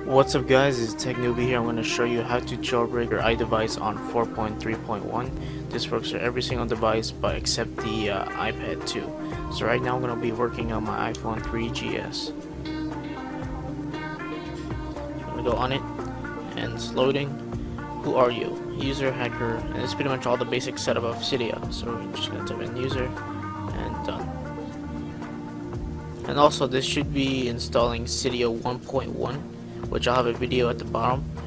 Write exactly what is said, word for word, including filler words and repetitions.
What's up guys, it's Tech Newbie here. I'm going to show you how to jailbreak your iDevice on four point three point one. This works for every single device but except the uh, iPad two. So right now I'm going to be working on my iPhone three G S. I'm going to go on it and it's loading. Who are you? User, hacker, and it's pretty much all the basic setup of Cydia. So we're just going to type in user and done. And also this should be installing Cydia one point one, which I'll have a video at the bottom.